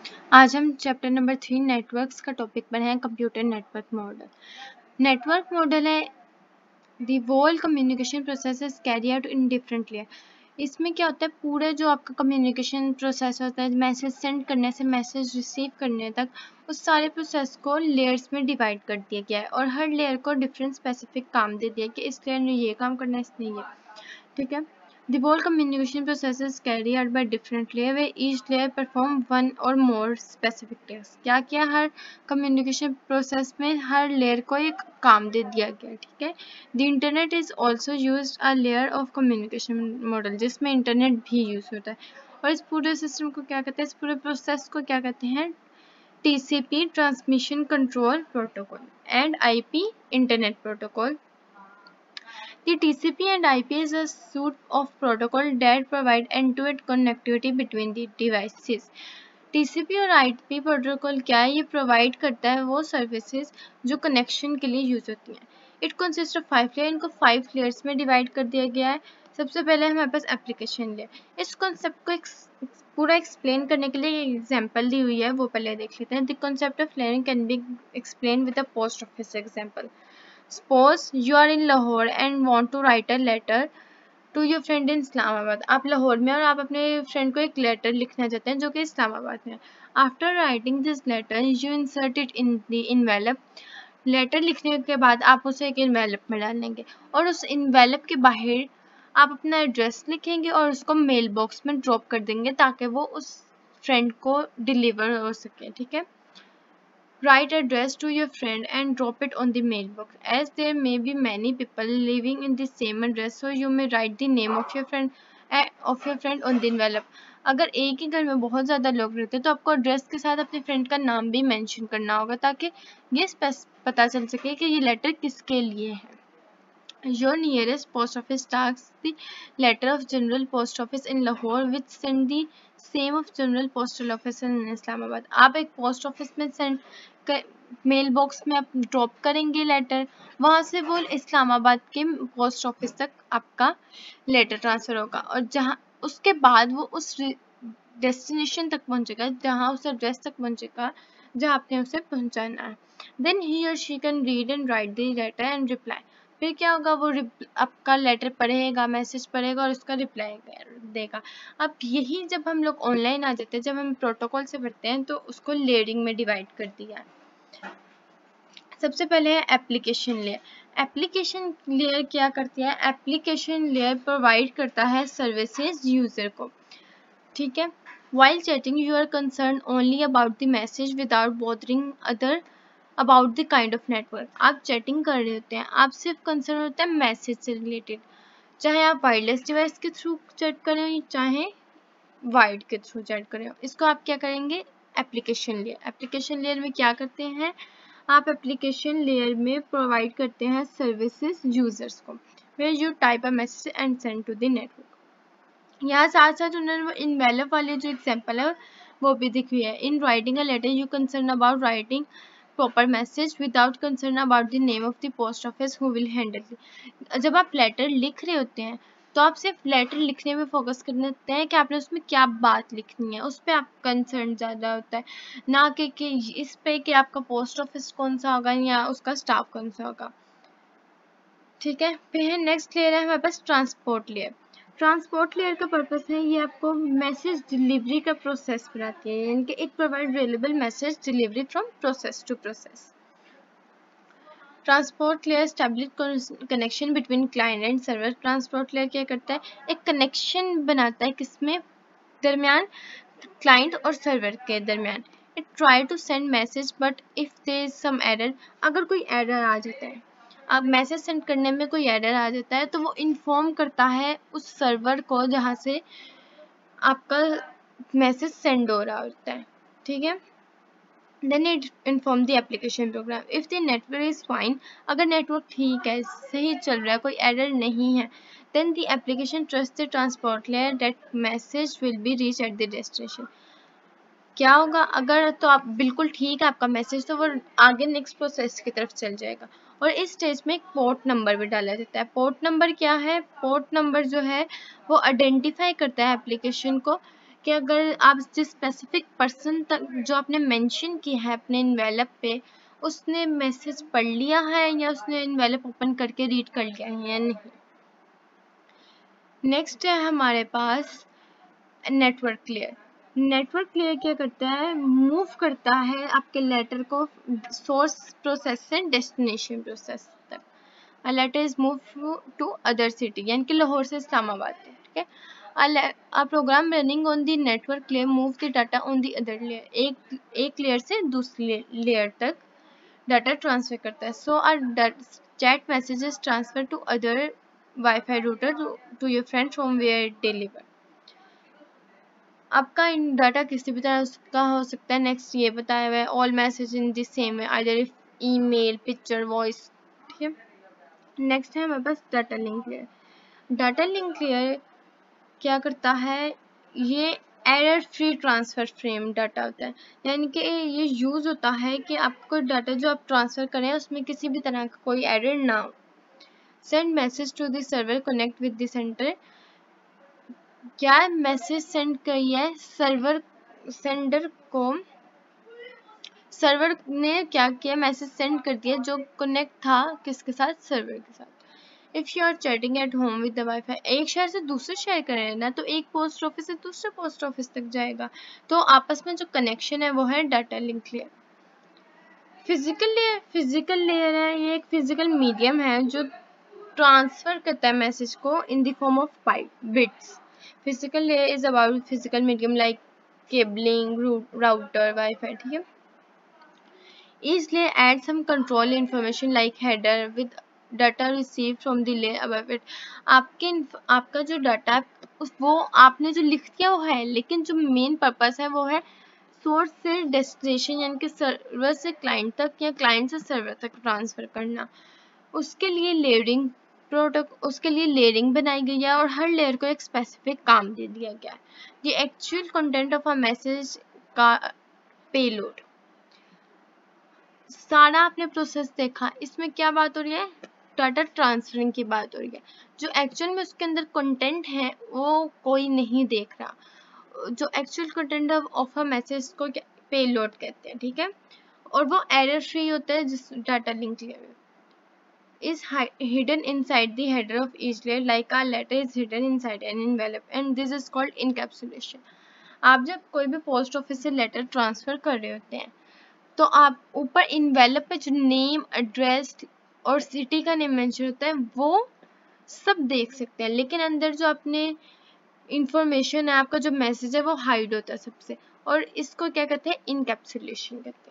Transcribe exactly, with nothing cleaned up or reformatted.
आज हम chapter number three networks का टॉपिक पर हैं computer network model. Network model है the whole communication process carry out in different layer. इसमें क्या होता है, पूरे जो आपका कम्युनिकेशन प्रोसेस होता है, मैसेज सेंड करने से मैसेज रिसीव करने तक, उस सारे प्रोसेस को लेयर्स में डिवाइड कर दिया गया है और हर लेयर को डिफरेंट स्पेसिफिक काम दे दिया कि इस लेयर ने ये काम करना है, इसने ये, ठीक है। The whole communication processes carry out by different layer where each layer perform one or more specific tasks। क्या किया, हर communication process में हर layer को एक काम दे दिया गया, ठीक है। The internet is also used a layer of communication model, जिसमें इंटरनेट भी यूज होता है। और इस पूरे सिस्टम को क्या कहते हैं, इस पूरे प्रोसेस को क्या कहते हैं, T C P transmission control protocol and I P internet protocol. The T C P and I P is a suite of protocol that provide end-to-end connectivity between the devices। T C P और I P protocol क्या है, ये provide करता है वो services जो connection के लिए यूज होती हैं। It consist of five layer, इनको फाइव लेयर्स में डिवाइड कर दिया गया है। सबसे पहले हमारे पास एप्लीकेशन लेयर। इस कॉन्सेप्ट को एक पूरा एक्सप्लेन करने के लिए एग्जाम्पल दी हुई है, वो पहले देख लेते हैं। The concept of layering can be explain with a post office example. Suppose you are in Lahore and want to write a letter to your friend in Islamabad। आप लाहौर में और आप अपने फ्रेंड को एक लेटर लिखना चाहते हैं जो कि इस्लामाबाद में है। After writing this letter, you insert it in the envelope। Letter लिखने के बाद आप उसे एक envelope में डालेंगे और उस envelope के बाहर आप अपना एड्रेस लिखेंगे और उसको मेल बॉक्स में ड्रॉप कर देंगे ताकि वो उस फ्रेंड को डिलीवर हो सके, ठीक है। Write address to your friend and drop it on the mailbox, as there may be many people living in the same address, so you may write the name of your friend uh, of your friend on the envelope। अगर एक ही घर में बहुत ज़्यादा लोग रहते हैं तो आपको एड्रेस के साथ अपने फ्रेंड का नाम भी मेंशन करना होगा ताकि ये पता चल सके कि ये लेटर किसके लिए है। Your nearest post office tasks the letter of General Post Office in Lahore which send the same of General Postal Office in Islamabad। आप एक पोस्ट ऑफिस में सेंड मेल बॉक्स में आप ड्रॉप करेंगे लेटर, वहां से वो इस्लामाबाद के पोस्ट ऑफिस तक आपका लेटर ट्रांसफर होगा और जहां उसके बाद वो उस डेस्टिनेशन तक पहुंचेगा, जहां उस एड्रेस तक पहुंचेगा जहां आपने उसे पहुंचाना है। Then he or she can read and write the letter and reply. फिर क्या होगा, वो आपका लेटर पढ़ेगा, मैसेज पढ़ेगा और उसका रिप्लाई देगा। अब यही जब हम लोग ऑनलाइन आ जाते हैं, जब हम प्रोटोकॉल से पढ़ते हैं तो उसको लेयरिंग में डिवाइड कर दिया है। सबसे पहले है एप्लीकेशन लेयर। एप्लीकेशन लेयर क्या करती है, एप्लीकेशन लेयर प्रोवाइड करता है सर्विसेज यूजर को, ठीक है। While chatting, you are concerned only about the message without bothering other about the kind of network। आप चैटिंग कर रहे होते हैं, आप सिर्फ कंसर्न होते हैं मैसेज से रिलेटेड, चाहे आप वायरलेस डिवाइस के थ्रू चैट करें चाहे वायर्ड के थ्रू चैट करें। इसको आप क्या करेंगे, एप्लीकेशन लेयर। एप्लीकेशन लेयर में क्या करते हैं, आप एप्लीकेशन लेयर में प्रोवाइड करते हैं सर्विसेज यूजर्स को, where you type a message and send to the network। यहाँ साथ साथ उन्होंने वो इनवेलप वाले जो एग्जाम्पल है वो भी दिखी है। In writing a letter you concern about writing proper message without concern about the name of the post office who will handle. जब आप लेटर लिख रहे होते हैं तो आप सिर्फ लेटर लिखने में फोकस करते हैं कि आपने उसमें क्या बात लिखनी है, उस पर आप कंसर्न ज़्यादा होता है, ना कि, कि इस पे कि आपका पोस्ट ऑफिस कौन सा होगा या उसका स्टाफ कौन सा होगा, ठीक है। फिर नेक्स्ट लेयर है हमारे पास ट्रांसपोर्ट लेयर। ट्रांसपोर्ट लेयर का पर्पस है, ये आपको मैसेज डिलीवरी का प्रोसेस बनाती है, यानी कि it provide reliable message delivery from process to process. Transport layer establish connection between client and server. Transport layer क्या करता है, एक कनेक्शन बनाता है किसमें, दरमियान क्लाइंट और सर्वर के दरमियान। It try to send message but if there is some error, अगर कोई एरर आ जाता है, अब मैसेज सेंड करने में कोई एरर आ जाता है तो वो इन्फॉर्म करता है उस सर्वर को जहाँ से आपका मैसेज सेंड हो रहा होता है, ठीक है। Then it inform the application program if the network is fine। अगर नेटवर्क ठीक है, सही चल रहा है, कोई एरर नहीं है, then the application trusts the transport layer that message will be reached at the destination। क्या होगा, अगर तो आप बिल्कुल ठीक है आपका मैसेज, तो वो आगे नेक्स्ट प्रोसेस की तरफ चल जाएगा। और इस स्टेज में एक पोर्ट नंबर भी डाला जाता है। पोर्ट नंबर क्या है, पोर्ट नंबर जो है वो आइडेंटिफाई करता है एप्लीकेशन को कि अगर आप जिस स्पेसिफिक पर्सन तक जो आपने मेंशन किया है अपने इन्वेलप पे, उसने मैसेज पढ़ लिया है या उसने इन्वेलप ओपन करके रीड कर लिया है या नहीं। नेक्स्ट है हमारे पास नेटवर्क लेयर। नेटवर्क लेयर क्या करता है, मूव करता है आपके लेटर को सोर्स प्रोसेस से डेस्टिनेशन प्रोसेस तक। A letter is moved to other city, यानी कि लाहौर से इस्लामाबाद तक, ठीक है। A program running on the network layer move the data on the other layer, एक एक लेयर से दूसरी लेयर तक डाटा ट्रांसफर करता है। So our chat messages transfer to other WiFi router to your friend from where it deliver. आपका data किसी भी तरह का हो सकता है। नेक्स्ट ये बताया हुआ है, all message in the same way, either if email, picture, voice, ठीक है। नेक्स्ट है हमारे पास data link layer. Data link layer क्या करता है, ये error free transfer frame data होता है, यानी कि ये यूज होता है कि आपको डाटा जो आप ट्रांसफर करें उसमें किसी भी तरह का कोई एरर ना हो। Send message to the server, connect with the center. क्या मैसेज सेंड किया है सर्वर, सेंडर को सर्वर ने क्या किया, मैसेज सेंड कर दिया जो कनेक्ट था किसके साथ, सर्वर के साथ। If you are chatting at home with the WiFi, एक शहर से दूसरे शहर करें ना, तो एक पोस्ट ऑफिस से दूसरे पोस्ट ऑफिस तक जाएगा, तो आपस में जो कनेक्शन है वो है data link layer. Physical layer, physical layer है, ये एक फिजिकल मीडियम है जो ट्रांसफर करता है मैसेज को in the form of bits. Physical layer is about physical medium like cabling, router, WiFi, ठीक है। Each layer adds some control information like header with data received from the layer above it. आपके आपका जो data उस वो आपने जो लिख दिया वो है, लेकिन जो मेन पर्पस है वो है सोर्स से डेस्टिनेशन यानी कि सर्वर से क्लाइंट तक या क्लाइंट से सर्वर तक ट्रांसफर करना। उसके लिए लेयरिंग प्रोटोकॉल, उसके लिए लेयरिंग बनाई गई है और हर लेयर को एक स्पेसिफिक काम दे दिया गया है। The actual content of a message का पेलोड। सारा आपने प्रोसेस देखा, इसमें क्या बात हो रही है, डाटा ट्रांसफरिंग की बात हो रही है। जो एक्चुअल में उसके अंदर कंटेंट है वो कोई नहीं देख रहा। जो actual content of a message को पेलोड कहते हैं, ठीक है। और वो एरर फ्री होता है। जिस data link layer is hidden inside the header of each layer like a letter is hidden inside an envelope and this is called encapsulation। आप जब कोई भी पोस्ट ऑफिस से लेटर ट्रांसफर कर रहे होते हैं तो आप ऊपर इन्वेलप पे जो नेम, एड्रेस और सिटी का नेम मेंशन होता है वो सब देख सकते हैं, लेकिन अंदर जो अपने इंफॉर्मेशन है, आपका जो मैसेज है वो हाइड होता है सबसे, और इसको क्या कहते हैं, इनकैप्सुलेशन कहते हैं।